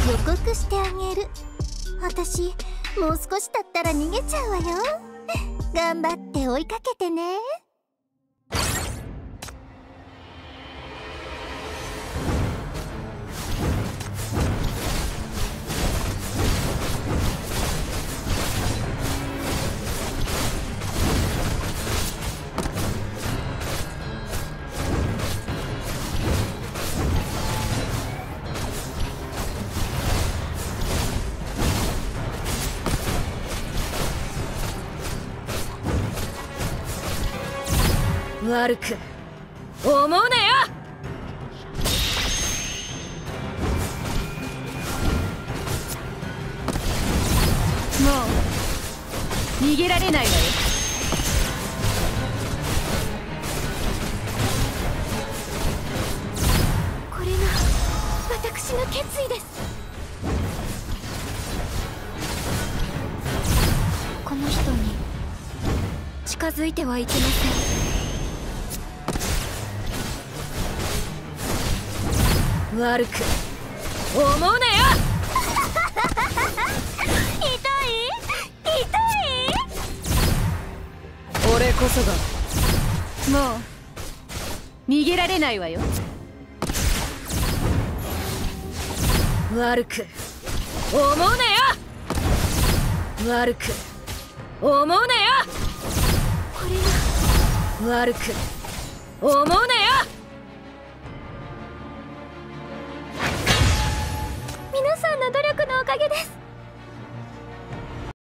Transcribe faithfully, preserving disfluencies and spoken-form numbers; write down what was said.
予告してあげる。私もう少し経ったら逃げちゃうわよ。頑張って追いかけてね。 悪く思うなよ。もう逃げられないわよ。 これが私の決意です。この人に近づいてはいけません。 悪く思うなよ。 痛い痛い。 俺こそがもう逃げられないわよ。悪く思うなよ。悪く思うなよ。 これが悪く思うなよ。